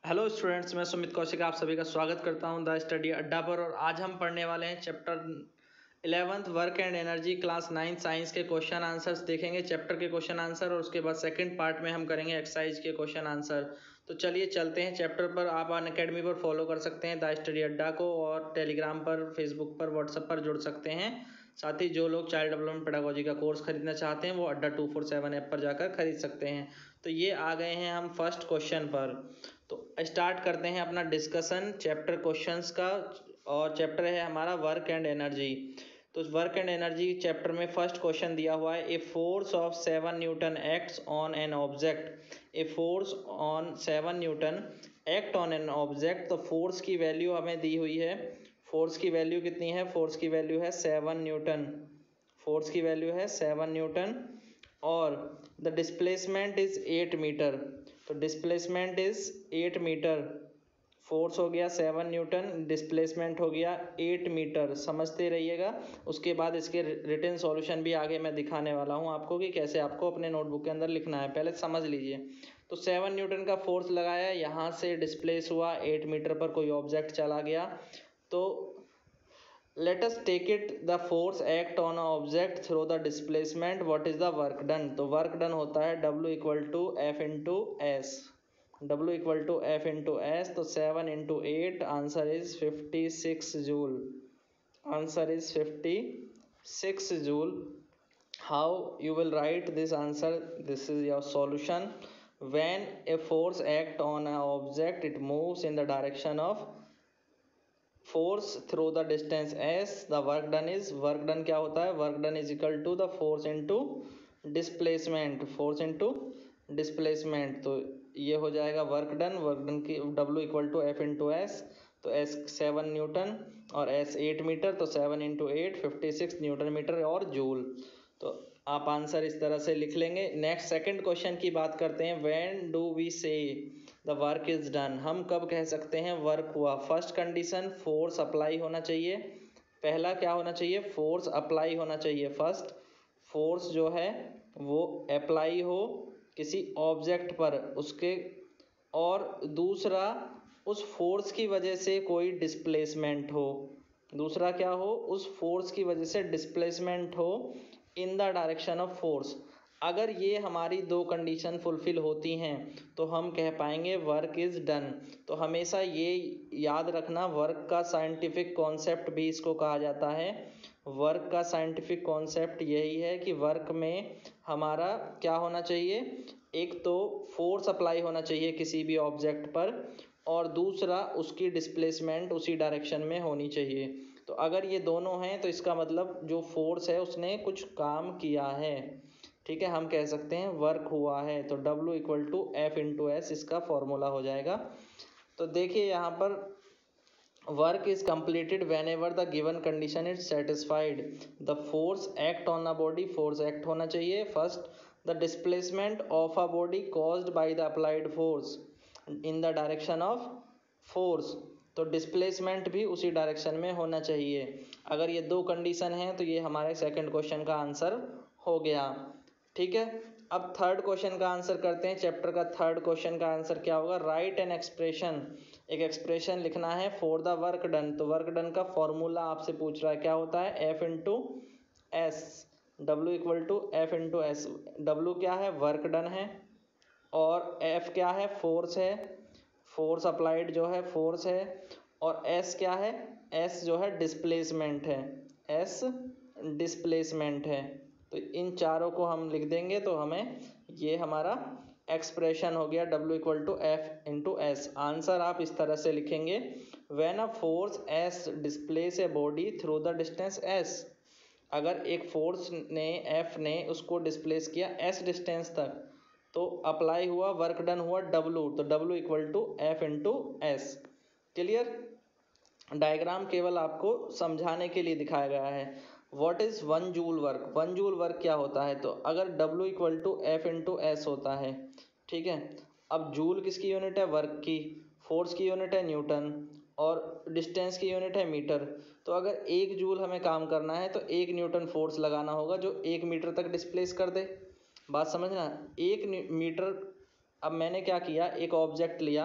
Hello students, मैं सुमित कौशिक आप सभी का स्वागत करता हूं द स्टडी अड्डा पर। और आज हम पढ़ने वाले हैं chapter 11th work and energy class 9 science के क्वेश्चन आंसर्स देखेंगे, चैप्टर के क्वेश्चन आंसर, और उसके बाद सेकंड पार्ट में हम करेंगे एक्सरसाइज के क्वेश्चन आंसर। तो चलिए चलते हैं चैप्टर पर। आप अनअकैडमी पर फॉलो कर सकते हैं द स्टडी अड्डा को, और टेलीग्राम पर, फेसबुक पर, व्हाट्सएप पर जुड़ सकते हैं। साथ ही जो लोग चाइल्ड डेवलपमेंट पेडागोजी का कोर्स खरीदना चाहते हैं वो अड्डा 247 ऐप पर जाकर खरीद सकते हैं। तो ये आ गए हैं हम फर्स्ट क्वेश्चन पर। तो स्टार्ट करते हैं अपना डिस्कशन चैप्टर क्वेश्चंस का, और चैप्टर है हमारा वर्क एंड एनर्जी। तो वर्क एंड एनर्जी चैप्टर में फर्स्ट क्वेश्चन दिया हुआ है, a force of 7 newton acts on an object. A force on 7 newton act on an object. तो फोर्स की वैल्यू हमें दी हुई है। फोर्स की वैल्यू कितनी है? फोर्स की वैल्यू है 7 न्यूटन। फोर्स की वैल्यू है 7 न्यूटन और द डिस्प्लेसमेंट इज 8 मीटर। तो डिस्प्लेसमेंट इज 8 मीटर। फोर्स हो गया 7 न्यूटन, डिस्प्लेसमेंट हो गया 8 मीटर। समझते रहिएगा। उसके बाद इसके रिटन सॉल्यूशन भी आगे मैं दिखाने वाला हूँ आपको कि कैसे आपको अपने नोटबुक के अंदर लिखना है, पहले समझ लीजिए। तो 7 न्यूटन का फोर्स लगाया, यहाँ से डिस्प्लेस हुआ 8 मीटर पर कोई ऑब्जेक्ट चला गया। तो let us take it the force act on an object through the displacement. what is the work done? तो work done होता है W equal to F into S. W equal to F into S. तो 7 into 8, answer is 56 joule. Answer is 56 joule. How you will write this answer? This is your solution. When a force act on an object, it moves in the direction of force through the distance S. The work done is, work done क्या होता है? Work done is equal to the force into displacement. Force into displacement. तो ये हो जाएगा work done. Work done की W equal to F into S. तो S 7 newton और एस 8 मीटर। तो 7 इंटू 8 56 न्यूटन मीटर और जूल। तो आप आंसर इस तरह से लिख लेंगे। नेक्स्ट सेकंड क्वेश्चन की बात करते हैं। When do we say the work is done? हम कब कह सकते हैं वर्क हुआ? फर्स्ट कंडीशन, फोर्स अप्लाई होना चाहिए। पहला क्या होना चाहिए? फोर्स अप्लाई होना चाहिए। फर्स्ट फोर्स जो है वो अप्लाई हो किसी ऑब्जेक्ट पर उसके, और दूसरा उस फोर्स की वजह से कोई डिस्प्लेसमेंट हो। दूसरा क्या हो? उस फोर्स की वजह से डिस्प्लेसमेंट हो in the direction of force. अगर ये हमारी दो कंडीशन फुलफिल होती हैं तो हम कह पाएंगे वर्क इज़ डन। तो हमेशा ये याद रखना, वर्क का साइंटिफिक कॉन्सेप्ट भी इसको कहा जाता है। वर्क का साइंटिफिक कॉन्सेप्ट यही है कि वर्क में हमारा क्या होना चाहिए? एक तो फोर्स अप्लाई होना चाहिए किसी भी ऑब्जेक्ट पर, और दूसरा उसकी डिस्प्लेसमेंट उसी डायरेक्शन में होनी चाहिए। तो अगर ये दोनों हैं तो इसका मतलब जो फोर्स है उसने कुछ काम किया है। ठीक है, हम कह सकते हैं वर्क हुआ है। तो W equal to F into S इसका फॉर्मूला हो जाएगा। तो देखिए यहाँ पर work is completed whenever the given condition is satisfied. The force act on a body, force act होना चाहिए first. The displacement of a body caused by the applied force in the direction of force. तो displacement भी उसी direction में होना चाहिए। अगर ये दो कंडीशन हैं तो ये हमारे सेकंड क्वेश्चन का आंसर हो गया। ठीक है, अब थर्ड क्वेश्चन का आंसर करते हैं। चैप्टर का थर्ड क्वेश्चन का आंसर क्या होगा? Write an expression. एक एक्सप्रेशन लिखना है फॉर द वर्क डन। तो वर्क डन का फॉर्मूला आपसे पूछ रहा है, क्या होता है? F into S. W equal to F into S. W क्या है? वर्क डन है, और F क्या है? फोर्स है, फोर्स अप्लाइड जो है फोर्स है, और S क्या है? S जो है डिस्प्लेसमेंट है। S डिस्प्लेसमेंट है। तो इन चारों को हम लिख देंगे तो हमें ये हमारा एक्सप्रेशन हो गया W equal to F into S. Answer आप इस तरह से लिखेंगे, when a force S displace a body through the distance S। अगर एक फोर्स ने F ने उसको डिस्प्लेस किया S डिस्टेंस तक, तो अप्लाई हुआ, वर्क डन हुआ W। तो W equal to F into S. Clear? Diagram केवल आपको समझाने के लिए दिखाया गया है। What is 1 joule work? 1 joule work क्या होता है? तो अगर W equal to F into S होता है, ठीक है। अब जूल किसकी यूनिट है? वर्क की। फोर्स की यूनिट है न्यूटन, और डिस्टेंस की यूनिट है मीटर। तो अगर 1 जूल हमें काम करना है तो 1 न्यूटन फोर्स लगाना होगा जो 1 मीटर तक डिस्प्लेस कर दे। बात समझना, 1 मीटर। अब मैंने क्या किया, एक ऑब्जेक्ट लिया,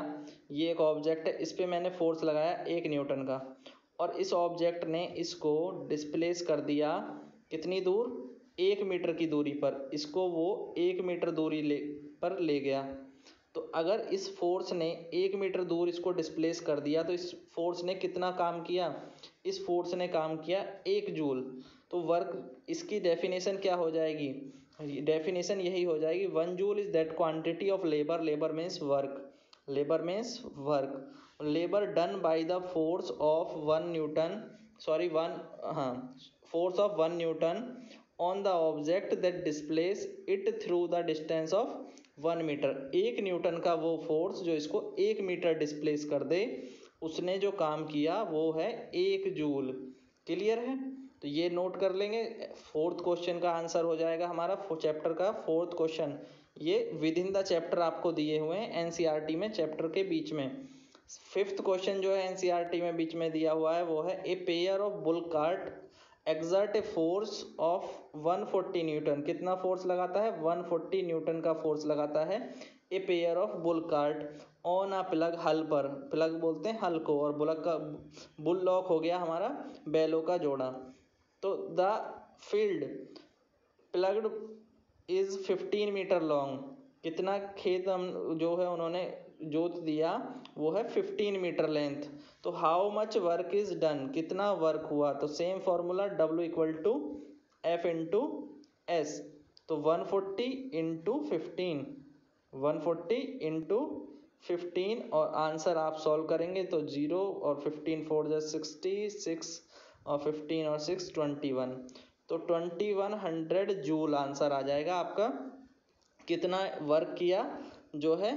ये एक ऑब्जेक्ट है, इस पे मैंने फोर्स लगाया 1 न्यूटन का, और इस ऑब्जेक्ट ने इसको डिस्प्लेस कर दिया कितनी दूर, 1 मीटर की दूरी पर। इसको वो 1 मीटर दूरी पर ले गया। तो अगर इस फोर्स ने 1 मीटर दूर इसको डिस्प्लेस कर दिया तो इस फोर्स ने कितना काम किया, इस फोर्स ने काम किया 1 जूल। तो वर्क, इसकी डेफिनेशन क्या हो जाएगी, डेफिनेशन यही हो जाएगी, 1 joule is that quantity of labour, labour means work, labour means work, labour done by the force of 1 newton, sorry 1, हाँ, force of 1 newton on the object that displace it through the distance of 1 metre. 1 newton का वो force जो इसको 1 metre displace कर दे, उसने जो काम किया वो है 1 जूल। क्लियर है? तो ये नोट कर लेंगे। फोर्थ क्वेश्चन का आंसर हो जाएगा हमारा चैप्टर का फोर्थ क्वेश्चन। ये विद इन द चैप्टर आपको दिए हुए हैं एनसीईआरटी में, चैप्टर के बीच में। फिफ्थ क्वेश्चन जो है एनसीईआरटी में बीच में दिया हुआ है वो है, a pair of bull cart exert A force of 140 Newton. कितना फोर्स लगाता है, 140 न्यूटन का फोर्स लगाता है a pair of bull cart on a plug, हल पर, प्लग बोलते हैं हल को, और बुलक का, बुल लॉक हो गया हमारा बैलों का जोड़ा। तो the field ploughed is 15 metre long. कितना खेत हम जो है उन्होंने जोत दिया वो है 15 मीटर लेंथ। तो how much work is done, कितना वर्क हुआ, तो same formula W equal to F into S. तो 140 इंटू 15, 140 इंटू 15, और आंसर आप सॉल्व करेंगे तो 0 और 15 4 जा 60, 6 और 15 और 6 21। तो 2100 जूल आंसर आ जाएगा आपका। कितना वर्क किया जो है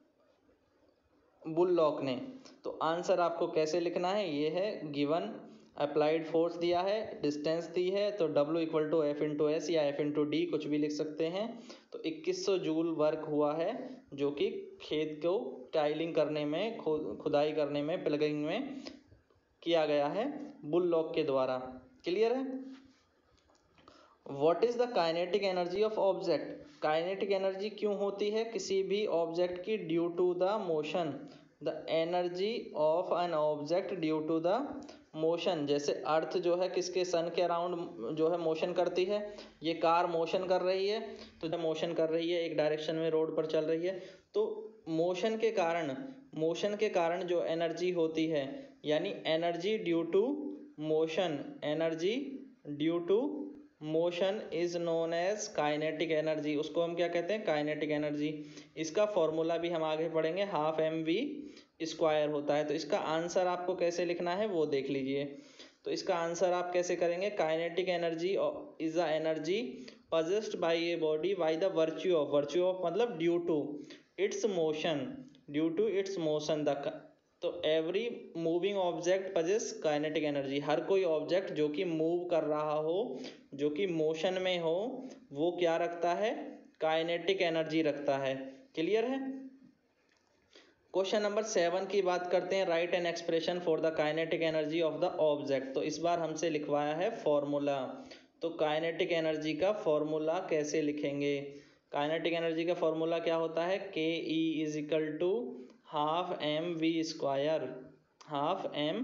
बुल लॉक ने। तो आंसर आपको कैसे लिखना है, ये है गिवन, अप्लाइड फोर्स दिया है, डिस्टेंस दी है, तो W equal to F into S या F इंटू डी कुछ भी लिख सकते हैं। तो 2100 जूल वर्क हुआ है जो कि खेत को टाइलिंग करने में, खुदाई करने में, प्लगिंग में किया गया है बुल लॉक के द्वारा। क्लियर है? What is the kinetic energy of object. Kinetic energy क्यों होती है किसी भी ऑब्जेक्ट की, due to the motion, the energy of an object due to the motion. जैसे अर्थ जो है किसके, सन के अराउंड जो है मोशन करती है, ये कार मोशन कर रही है, तो जब मोशन कर रही है एक डायरेक्शन में रोड पर चल रही है, तो मोशन के कारण जो एनर्जी होती है, यानी energy due to motion, energy due to motion is known as kinetic energy. उसको हम क्या कहते हैं, काइनेटिक एनर्जी। इसका फॉर्मूला भी हम आगे पढ़ेंगे, हाफ mv² होता है। तो इसका आंसर आपको कैसे लिखना है वो देख लीजिए। तो इसका आंसर आप कैसे करेंगे, kinetic energy is a energy possessed by a body by the virtue of मतलब due to its motion, due to its motion the. तो every moving object possess kinetic energy. हर कोई ऑब्जेक्ट जो कि मूव कर रहा हो, जो कि मोशन में हो, वो क्या रखता है, काइनेटिक एनर्जी रखता है। क्लियर है? क्वेश्चन नंबर 7 की बात करते हैं, write an expression for the kinetic energy of the object. तो इस बार हमसे लिखवाया है फॉर्मूला। तो काइनेटिक एनर्जी का फॉर्मूला कैसे लिखेंगे, काइनेटिक एनर्जी का फॉर्मूला क्या होता है, KE is equal to half mv², half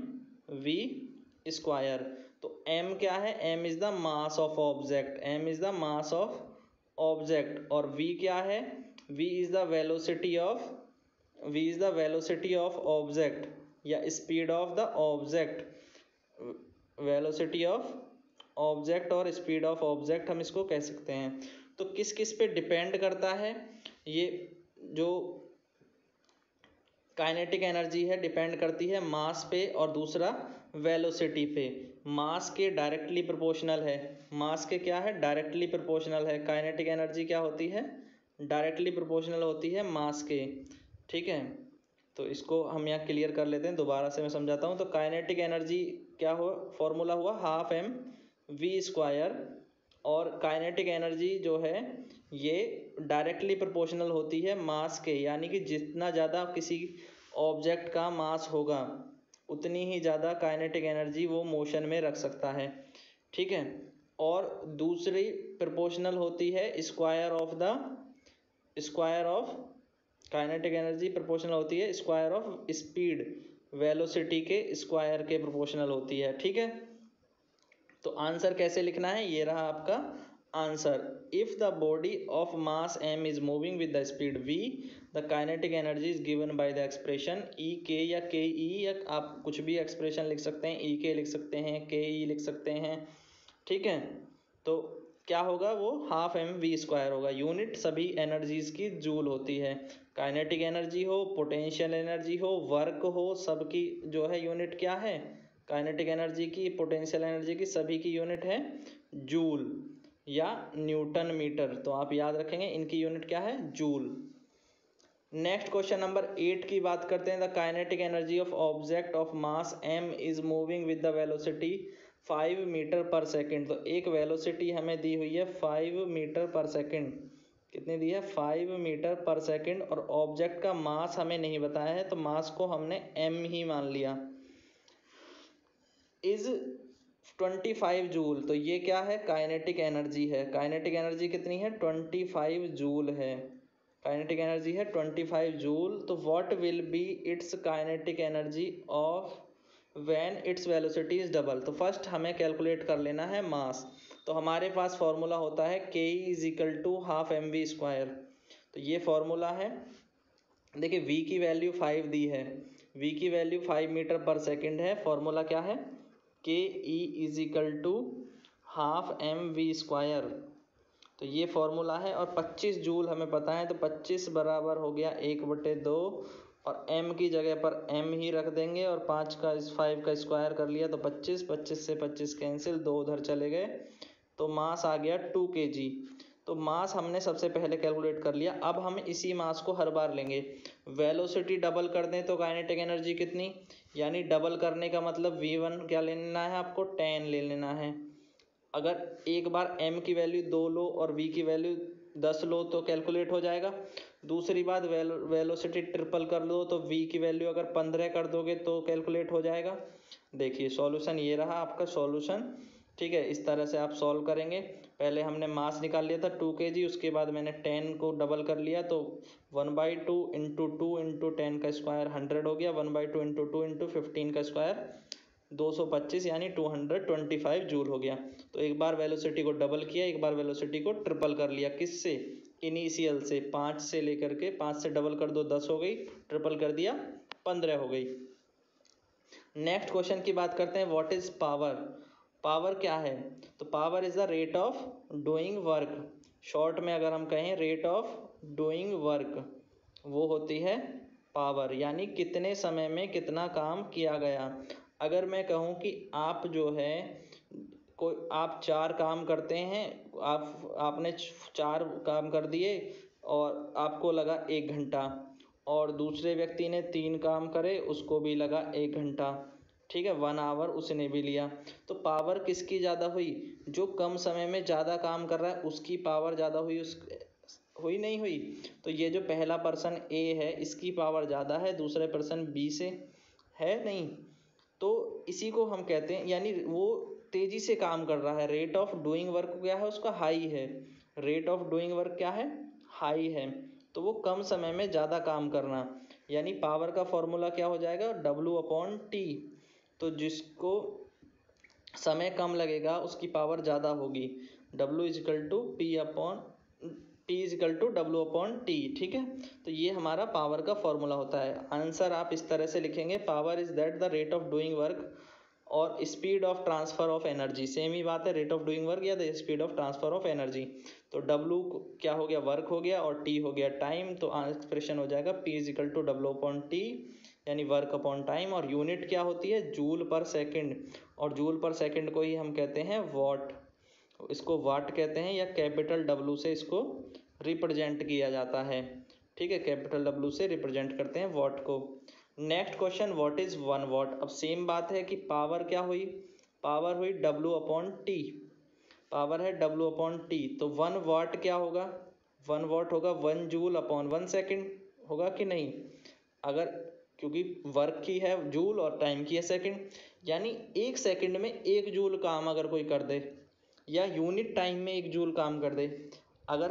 mv²। तो m क्या है, m is the mass of object, m is the mass of object, और v क्या है, v is the velocity of, v is the velocity of object या speed of the object, velocity of object और speed of object हम इसको कह सकते हैं। तो किस किस पे डिपेंड करता है, ये जो काइनेटिक एनर्जी है डिपेंड करती है मास पे और दूसरा वेलोसिटी पे। मास के डायरेक्टली प्रोपोर्शनल है, मास के क्या है, डायरेक्टली प्रोपोर्शनल है। काइनेटिक एनर्जी क्या होती है, डायरेक्टली प्रोपोर्शनल होती है मास के। ठीक है, तो इसको हम यहाँ क्लियर कर लेते हैं, दोबारा से मैं समझाता हूँ। तो काइनेटिक एनर्जी क्या हो, फॉर्मूला हुआ हाफ mv², और काइनेटिक एनर्जी जो है ये डायरेक्टली प्रोपोर्शनल होती है मास के, यानी कि जितना ज़्यादा किसी ऑब्जेक्ट का मास होगा उतनी ही ज़्यादा काइनेटिक एनर्जी वो मोशन में रख सकता है। ठीक है, और दूसरी प्रोपोर्शनल होती है square of kinetic energy proportional होती है स्क्वायर ऑफ स्पीड, वेलोसिटी के स्क्वायर के प्रोपोर्शनल होती है। ठीक है, तो आंसर कैसे लिखना है, ये रहा आपका answer. If the body of mass m is moving with the speed v, the kinetic energy is given by the expression E K या के ई, या आप कुछ भी एक्सप्रेशन लिख सकते हैं, ई के लिख सकते हैं, के ई लिख सकते हैं। ठीक है, तो क्या होगा, वो हाफ एम वी स्क्वायर होगा। यूनिट सभी एनर्जीज की जूल होती है। काइनेटिक एनर्जी हो, पोटेंशियल एनर्जी हो, वर्क हो, सबकी जो है यूनिट क्या है, काइनेटिक एनर्जी की, पोटेंशियल एनर्जी की, सभी की यूनिट है जूल या न्यूटन मीटर। तो आप याद रखेंगे इनकी यूनिट क्या है, जूल। नेक्स्ट क्वेश्चन नंबर 8 की बात करते हैं। The kinetic energy of object of mass m is moving with the velocity 5 metre per second. तो एक वेलोसिटी हमें दी हुई है 5 मीटर पर सेकेंड। कितनी दी है, 5 मीटर पर सेकेंड, और ऑब्जेक्ट का मास हमें नहीं बताया है, तो मास को हमने m ही मान लिया। इज 25 जूल, तो ये क्या है, काइनेटिक एनर्जी है। काइनेटिक एनर्जी कितनी है, 25 जूल है। काइनेटिक एनर्जी है 25 जूल। तो what will be its kinetic energy of when its velocity is double. तो फर्स्ट हमें कैलकुलेट कर लेना है मास। तो हमारे पास फॉर्मूला होता है K is equal to half M V square. तो ये फॉर्मूला है, देखिए v की वैल्यू 5 दी है, v की वैल्यू 5 मीटर पर सेकेंड है। फॉर्मूला क्या है, K E is equal to half M V square. तो ये फॉर्मूला है, और 25 जूल हमें पता है, तो 25 बराबर हो गया 1/2, और m की जगह पर m ही रख देंगे, और 5 का स्क्वायर कर लिया तो 25, 25 से 25 कैंसिल, 2 उधर चले गए, तो मास आ गया 2 kg। तो मास हमने सबसे पहले कैलकुलेट कर लिया। अब हम इसी मास को हर बार लेंगे। वेलोसिटी डबल कर दें तो काइनेटिक एनर्जी कितनी, यानी डबल करने का मतलब v1 क्या ले लेना है आपको, 10 ले लेना है। अगर एक बार m की वैल्यू 2 लो और v की वैल्यू 10 लो तो कैलकुलेट हो जाएगा। दूसरी बात, वेलोसिटी ट्रिपल कर लो तो v की वैल्यू अगर 15 कर दोगे तो कैलकुलेट हो जाएगा। देखिए सॉल्यूशन ये रहा आपका सॉल्यूशन। ठीक है, इस तरह से आप सॉल्व करेंगे। पहले हमने मास निकाल लिया था 2 kg, उसके बाद मैंने 10 को डबल कर लिया, तो 1/2 इंटू 2 इंटू 10 का स्क्वायर 100 हो गया, 1/2 इंटू 2 इंटू 15 का स्क्वायर 225, यानी 225 जूल हो गया। तो एक बार वेलोसिटी को डबल किया, एक बार वेलोसिटी को ट्रिपल कर लिया। किससे, इनिशियल से, 5 से लेकर के, 5 से डबल कर दो 10 हो गई, ट्रिपल कर दिया 15 हो गई। नेक्स्ट क्वेश्चन की बात करते हैं, व्हाट इज पावर। पावर क्या है, तो power is the rate of doing work. Short में अगर हम कहें रेट ऑफ डूइंग वर्क, वो होती है पावर, यानी कितने समय में कितना काम किया गया। अगर मैं कहूँ कि आप जो है कोई, आप 4 काम करते हैं, आपने 4 काम कर दिए और आपको लगा 1 घंटा, और दूसरे व्यक्ति ने 3 काम करे, उसको भी लगा 1 घंटा। ठीक है, 1 आवर उसने भी लिया। तो पावर किसकी ज़्यादा हुई, जो कम समय में ज़्यादा काम कर रहा है उसकी पावर ज़्यादा हुई, हुई नहीं हुई। तो ये जो पहला पर्सन ए है इसकी पावर ज़्यादा है दूसरे पर्सन बी से, है नहीं। तो इसी को हम कहते हैं, यानी वो तेज़ी से काम कर रहा है। रेट ऑफ डूइंग वर्क क्या है, उसका हाई है। रेट ऑफ डूइंग वर्क क्या है, हाई है। तो वो कम समय में ज़्यादा काम करना, यानी पावर का फॉर्मूला क्या हो जाएगा, W/T। तो जिसको समय कम लगेगा उसकी पावर ज़्यादा होगी। P/W/T। ठीक है, तो ये हमारा पावर का फॉर्मूला होता है। आंसर आप इस तरह से लिखेंगे, power is that the rate of doing work और speed of transfer of energy. Same ही बात है, रेट ऑफ डूइंग वर्क या the speed of transfer of energy. तो W क्या हो गया, वर्क हो गया, और T हो गया टाइम। तो एक्सप्रेशन हो जाएगा P/W/T, यानी वर्क अपॉन टाइम। और यूनिट क्या होती है, जूल पर सेकंड, और जूल पर सेकंड को ही हम कहते हैं वॉट। इसको वाट कहते हैं, या कैपिटल W से इसको रिप्रेजेंट किया जाता है। ठीक है, कैपिटल W से रिप्रेजेंट करते हैं वॉट को। Next question, what is 1 watt. अब सेम बात है कि पावर क्या हुई, पावर हुई W/T, पावर है W/T। तो 1 वाट क्या होगा, 1 वाट होगा 1 जूल अपॉन 1 सेकेंड, होगा कि नहीं। अगर, क्योंकि वर्क की है जूल और टाइम की है सेकेंड, यानी 1 सेकेंड में 1 जूल काम अगर कोई कर दे, या यूनिट टाइम में 1 जूल काम कर दे। अगर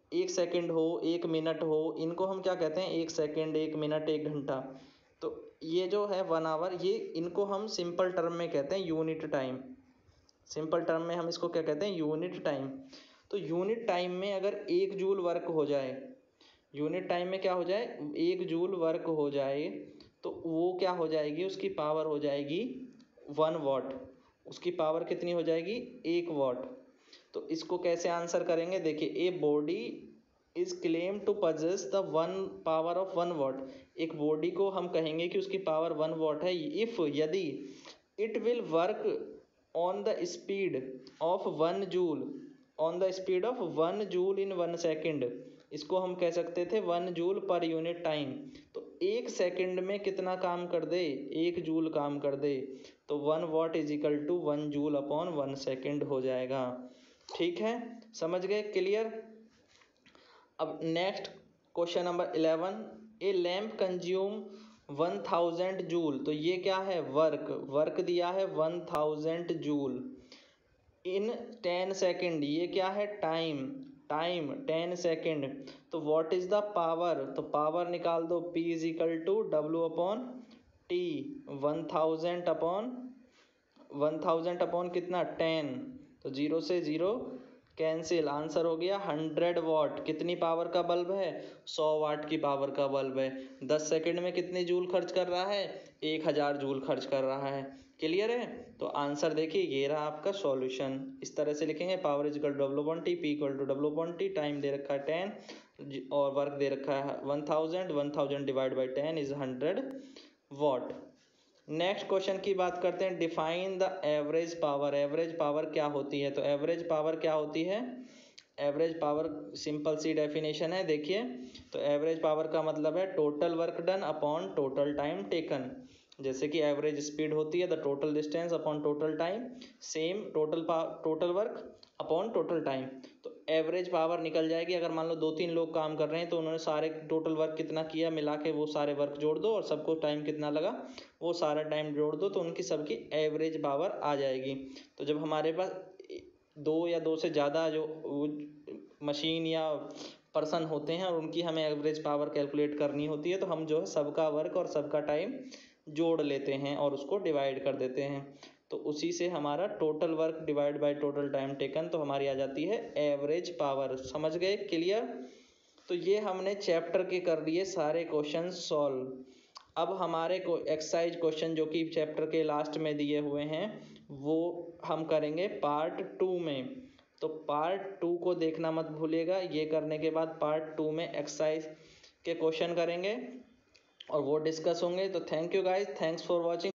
1 सेकंड हो, 1 मिनट हो, इनको हम क्या कहते हैं? 1 सेकंड, 1 मिनट, 1 घंटा। तो ये जो है 1 आवर, ये इनको हम सिंपल टर्म में कहते हैं यूनिट टाइम। सिंपल टर्म में हम इसको क्या कहते हैं? Unit time. तो यूनिट टाइम में अगर 1 जूल वर्क हो जाए, यूनिट टाइम में क्या हो जाए? 1 जूल वर्क हो जाए, तो वो क्या हो जाएगी? उसकी पावर हो जाएगी 1 वॉट। उसकी पावर कितनी हो जाएगी? 1 वॉट। तो इसको कैसे आंसर करेंगे? देखिए, a body is claim to possess the 1 power of 1 watt. एक बॉडी को हम कहेंगे कि उसकी पावर 1 वॉट है इफ, यदि it will work on the speed of 1 joule, on the speed of 1 joule in 1 second. इसको हम कह सकते थे 1 जूल पर यूनिट टाइम। तो 1 सेकंड में कितना काम कर दे? 1 जूल काम कर दे। तो 1 watt is equal to 1 joule upon 1 second हो जाएगा। ठीक है, समझ गए? क्लियर? अब next question number 11, a lamp consume 1000 joule. तो ये क्या है? वर्क। वर्क दिया है 1000 जूल इन 10 सेकेंड। ये क्या है? टाइम। Time 10 second. तो व्हाट इज द पावर? तो पावर निकाल दो, P is equal to W upon T. 1000 upon कितना? 10। तो 0 से 0 कैंसिल। आंसर हो गया 100 वॉट। कितनी पावर का बल्ब है? 100 वाट की पावर का बल्ब है। 10 सेकंड में कितनी जूल खर्च कर रहा है? 1000 जूल खर्च कर रहा है। क्लियर है? तो आंसर देखिए, ये रहा आपका सॉल्यूशन। इस तरह से लिखेंगे, power is equal to W upon T, P equal to W upon T, time दे रखा है 10 और वर्क दे रखा है 1000 divide by 10 is 100 watt. Next question की बात करते हैं, define the average power. Average power क्या होती है? तो एवरेज पावर क्या होती है? एवरेज पावर सिंपल सी डेफिनेशन है, देखिए। तो एवरेज पावर का मतलब है total work done upon total time taken. जैसे कि एवरेज स्पीड होती है the total distance upon total time, same total work upon total time. तो एवरेज पावर निकल जाएगी। अगर मान लो 2-3 लोग काम कर रहे हैं तो उन्होंने सारे टोटल वर्क कितना किया मिला के, वो सारे वर्क जोड़ दो और सबको टाइम कितना लगा वो सारा टाइम जोड़ दो, तो उनकी सबकी एवरेज पावर आ जाएगी। तो जब हमारे पास 2 या 2 से ज़्यादा जो मशीन या पर्सन होते हैं और उनकी हमें एवरेज पावर कैलकुलेट करनी होती है, तो हम जो है सबका वर्क और सबका टाइम जोड़ लेते हैं और उसको डिवाइड कर देते हैं। तो उसी से हमारा total work divide by total time taken, तो हमारी आ जाती है एवरेज पावर। समझ गए? क्लियर? तो ये हमने चैप्टर के कर लिए सारे क्वेश्चन सॉल्व। अब हमारे को एक्सरसाइज क्वेश्चन जो कि चैप्टर के लास्ट में दिए हुए हैं वो हम करेंगे पार्ट 2 में। तो पार्ट 2 को देखना मत भूलिएगा। ये करने के बाद पार्ट 2 में एक्सरसाइज के क्वेश्चन करेंगे और वो डिस्कस होंगे। तो thank you guys, thanks for watching.